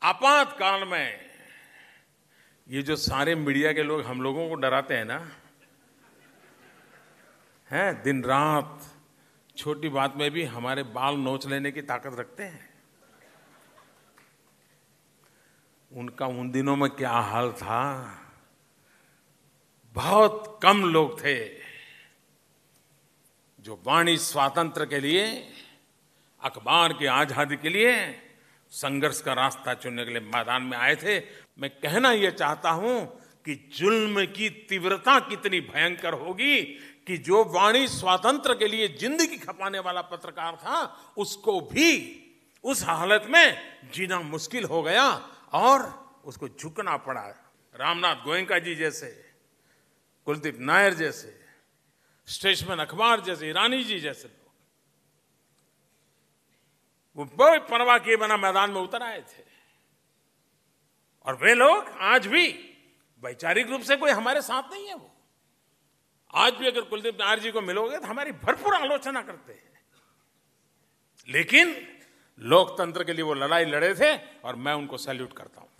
आपातकाल में ये जो सारे मीडिया के लोग हम लोगों को डराते हैं ना, हैं दिन रात छोटी बात में भी हमारे बाल नोच लेने की ताकत रखते हैं। उनका उन दिनों में क्या हाल था। बहुत कम लोग थे जो वाणी स्वातंत्र के लिए, अखबार की आजादी के लिए संघर्ष का रास्ता चुनने के लिए मैदान में आए थे। मैं कहना यह चाहता हूं कि जुल्म की तीव्रता कितनी भयंकर होगी कि जो वाणी स्वातंत्र के लिए जिंदगी खपाने वाला पत्रकार था, उसको भी उस हालत में जीना मुश्किल हो गया और उसको झुकना पड़ा। रामनाथ गोयनका जी जैसे, कुलदीप नायर जैसे, स्टेट्समैन अखबार जैसे, ईरानी जी जैसे लोग, वो कोई परवाह किए बिना मैदान में उतर आए थे। और वे लोग आज भी वैचारिक रूप से कोई हमारे साथ नहीं है। वो आज भी अगर कुलदीप नायर जी को मिलोगे तो हमारी भरपूर आलोचना करते हैं, लेकिन लोकतंत्र के लिए वो लड़ाई लड़े थे और मैं उनको सैल्यूट करता हूं।